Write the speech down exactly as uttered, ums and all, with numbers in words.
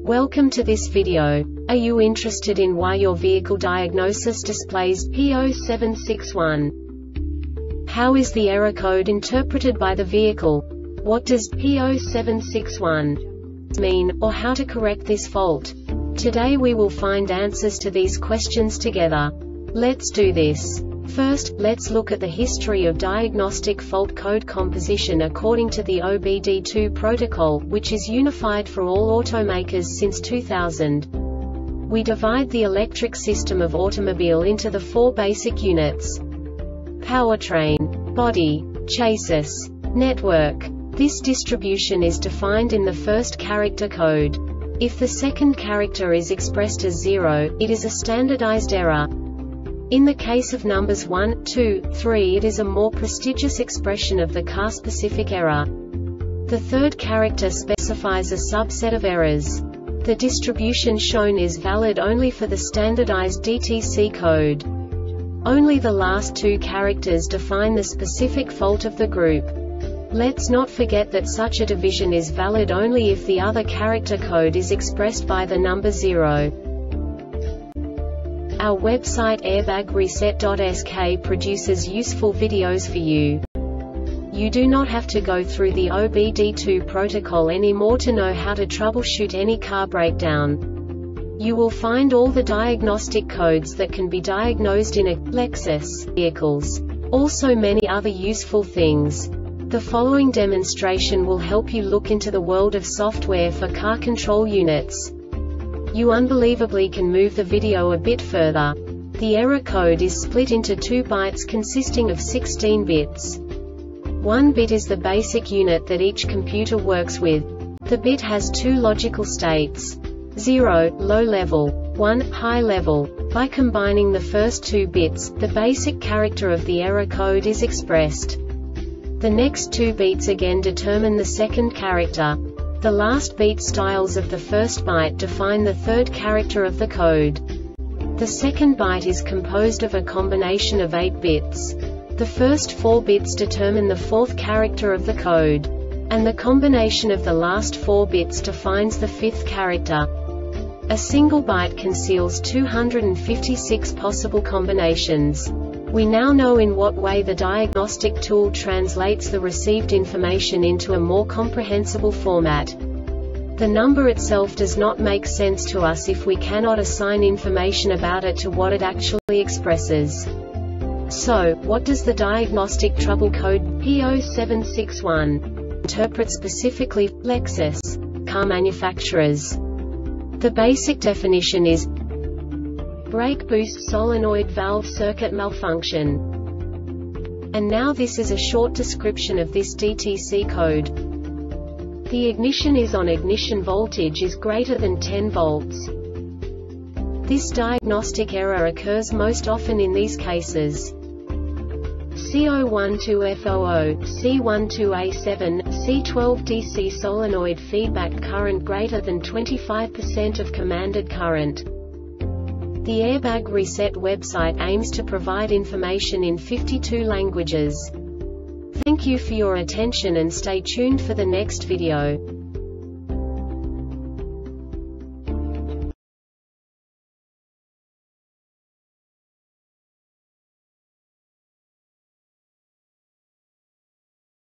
Welcome to this video. Are you interested in why your vehicle diagnosis displays P zero seven six one? How is the error code interpreted by the vehicle? What does P zero seven six one mean, or how to correct this fault? Today we will find answers to these questions together. Let's do this. First, let's look at the history of diagnostic fault code composition according to the O B D two protocol, which is unified for all automakers since two thousand. We divide the electric system of automobile into the four basic units: powertrain, body, chassis, network. This distribution is defined in the first character code. If the second character is expressed as zero, it is a standardized error. In the case of numbers one, two, three, it is a more prestigious expression of the car-specific error. The third character specifies a subset of errors. The distribution shown is valid only for the standardized D T C code. Only the last two characters define the specific fault of the group. Let's not forget that such a division is valid only if the other character code is expressed by the number zero. Our website airbag reset dot S K produces useful videos for you. You do not have to go through the O B D two protocol anymore to know how to troubleshoot any car breakdown. You will find all the diagnostic codes that can be diagnosed in a Lexus vehicles. Also many other useful things. The following demonstration will help you look into the world of software for car control units. You unbelievably can move the video a bit further. The error code is split into two bytes consisting of sixteen bits. One bit is the basic unit that each computer works with. The bit has two logical states: zero, low level, one, high level. By combining the first two bits, the basic character of the error code is expressed. The next two bits again determine the second character. The last beat styles of the first byte define the third character of the code. The second byte is composed of a combination of eight bits. The first four bits determine the fourth character of the code. And the combination of the last four bits defines the fifth character. A single byte conceals two hundred fifty-six possible combinations. We now know in what way the diagnostic tool translates the received information into a more comprehensible format. The number itself does not make sense to us if we cannot assign information about it to what it actually expresses. So, what does the diagnostic trouble code P zero seven six one interpret specifically for Lexus car manufacturers? The basic definition is brake boost solenoid valve circuit malfunction. And now this is a short description of this D T C code. The ignition is on, ignition voltage is greater than ten volts. This diagnostic error occurs most often in these cases: C zero one two F zero zero, C one two A seven, C twelve D C solenoid feedback current greater than twenty-five percent of commanded current. The Airbag Reset website aims to provide information in fifty-two languages. Thank you for your attention and stay tuned for the next video.